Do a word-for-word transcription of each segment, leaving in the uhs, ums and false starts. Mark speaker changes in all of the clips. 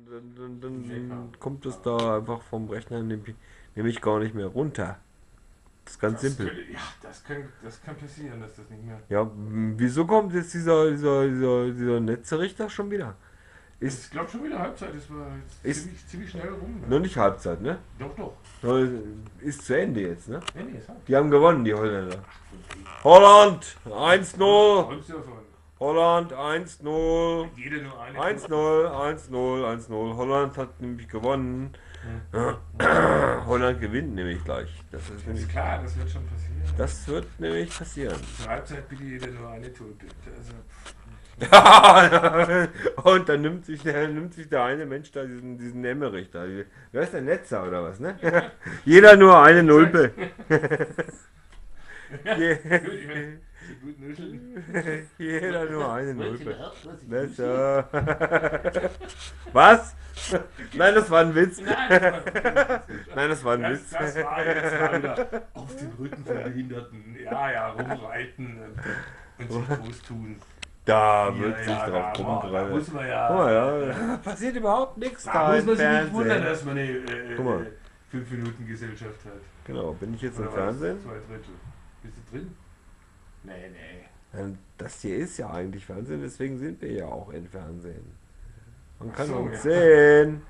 Speaker 1: dann, dann, dann kommt es da einfach vom Rechner nämlich, nämlich gar nicht mehr runter. Das ist ganz
Speaker 2: Das
Speaker 1: simpel.
Speaker 2: könnte, ja, das kann, das kann passieren, dass das nicht mehr.
Speaker 1: Ja, m, wieso kommt jetzt dieser, dieser, dieser, dieser Netzrichter schon wieder? Ist,
Speaker 2: Ich glaube schon wieder Halbzeit, das war jetzt
Speaker 1: ist
Speaker 2: ziemlich, ziemlich schnell rum.
Speaker 1: noch
Speaker 2: Ne?
Speaker 1: nicht Halbzeit, ne?
Speaker 2: Doch, doch.
Speaker 1: Nur ist zu Ende jetzt, ne?
Speaker 2: Nee, nee, ist Halbzeit.
Speaker 1: Die haben gewonnen, die Holländer. Holland eins null.
Speaker 2: Holst du davon?
Speaker 1: Holland eins null.
Speaker 2: Jeder nur eine.
Speaker 1: eins null, eins null, eins null. Holland hat nämlich gewonnen.
Speaker 2: Hm.
Speaker 1: Holland gewinnt nämlich gleich. Das ist
Speaker 2: Das ist
Speaker 1: nämlich,
Speaker 2: klar, das wird schon passieren.
Speaker 1: das wird nämlich passieren.
Speaker 2: Zur Halbzeit bitte jeder nur eine Tote. Also,
Speaker 1: Und dann nimmt sich, der, nimmt sich der eine Mensch da diesen, diesen Emmerich da. Wer ist der Netzer oder was, ne? Jeder nur eine Nulpe. Je,
Speaker 2: gut nuscheln.
Speaker 1: jeder nur eine
Speaker 3: Wollt ihr
Speaker 1: Nulpe.
Speaker 3: überhaupt was ich
Speaker 1: Netzer. Was? Nein, das war ein Witz.
Speaker 2: Nein,
Speaker 1: Nein, das war ein
Speaker 2: das,
Speaker 1: Witz.
Speaker 2: das war jetzt mal wieder auf den Rücken von Behinderten. Ja, ja, rumreiten und, und sich groß tun.
Speaker 1: Da wird
Speaker 2: Ja,
Speaker 1: sich
Speaker 2: ja,
Speaker 1: drauf
Speaker 2: da, da
Speaker 1: rumgereiht.
Speaker 2: muss man ja.
Speaker 1: Guck mal, ja, passiert überhaupt nichts
Speaker 2: Da
Speaker 1: da
Speaker 2: muss
Speaker 1: im
Speaker 2: man sich nicht wundern,
Speaker 1: Fernsehen.
Speaker 2: dass man eine äh,
Speaker 1: Guck mal.
Speaker 2: äh, fünf Minuten Gesellschaft hat.
Speaker 1: Genau, bin ich jetzt im
Speaker 2: Oder was?
Speaker 1: Fernsehen?
Speaker 2: Zwei Drittel. Bist du drin? Nee, nee.
Speaker 1: Ähm, Das hier ist ja eigentlich Fernsehen, deswegen sind wir ja auch in Fernsehen. Man kann
Speaker 2: Ach so,
Speaker 1: uns
Speaker 2: ja.
Speaker 1: sehen.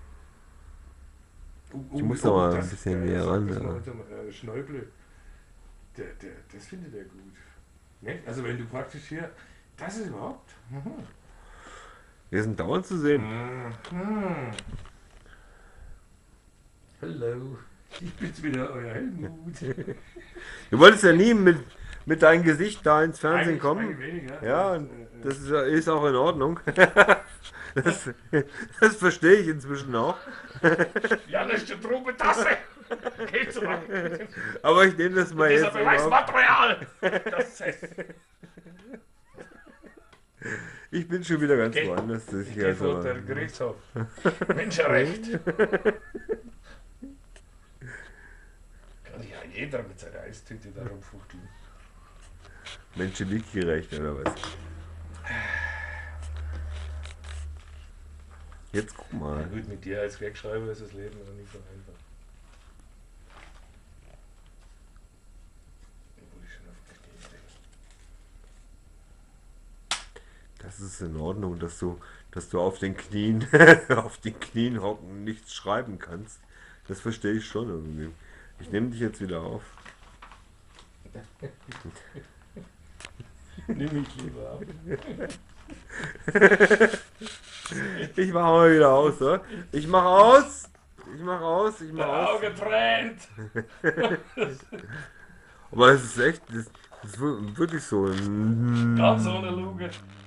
Speaker 2: Oh,
Speaker 1: Ich
Speaker 2: oh,
Speaker 1: muss noch mal ein
Speaker 2: das ist
Speaker 1: bisschen
Speaker 2: geil.
Speaker 1: näher
Speaker 2: Das
Speaker 1: ran,
Speaker 2: ist
Speaker 1: ja.
Speaker 2: mal unterm, äh, Schnäuble. Der, der, das findet er gut. Ne? Also wenn du praktisch hier. Das ist überhaupt. Mhm.
Speaker 1: Wir sind dauernd zu sehen.
Speaker 2: Mhm. Hallo. Ich bin's wieder, euer Helmut.
Speaker 1: Du wolltest ja nie mit, mit deinem Gesicht da ins Fernsehen
Speaker 2: Eigentlich-
Speaker 1: kommen.
Speaker 2: eigentlich weniger.
Speaker 1: Ja,
Speaker 2: Und,
Speaker 1: und
Speaker 2: äh, äh,
Speaker 1: das ist, ist auch in Ordnung. Das, das verstehe ich inzwischen auch.
Speaker 2: Ja, das ist die Trubentasse. Geh zurück.
Speaker 1: Aber ich nehme das mal
Speaker 2: Dieser
Speaker 1: jetzt. Immer.
Speaker 2: Beweismaterial. Das ist.
Speaker 1: Ich bin schon wieder ganz
Speaker 2: Geh-
Speaker 1: woanders. Das
Speaker 2: Ich
Speaker 1: hier
Speaker 2: gehe vor
Speaker 1: also,
Speaker 2: den Gerichtshof. Menschenrecht. Kann ja jeder mit seiner Eistüte da rumfuchteln.
Speaker 1: Menschenwiki-Recht oder was? Jetzt guck
Speaker 2: Na
Speaker 1: mal.
Speaker 2: gut, mit dir als Gagschreiber ist das Leben noch nicht so einfach. Obwohl ich schon auf die Knie stehe.
Speaker 1: Das ist in Ordnung, dass du, dass du auf den Knien, auf den Knien hocken und nichts schreiben kannst. Das verstehe ich schon irgendwie. Ich nehme dich jetzt wieder auf.
Speaker 2: Nimm mich lieber ab.
Speaker 1: Ich mache mal wieder aus, oder? Ich mache aus. Ich mache aus. Ich mache
Speaker 2: Der
Speaker 1: aus.
Speaker 2: Auge tränt.
Speaker 1: Aber es ist echt, das, das ist wirklich so.
Speaker 2: Ganz ohne Luge.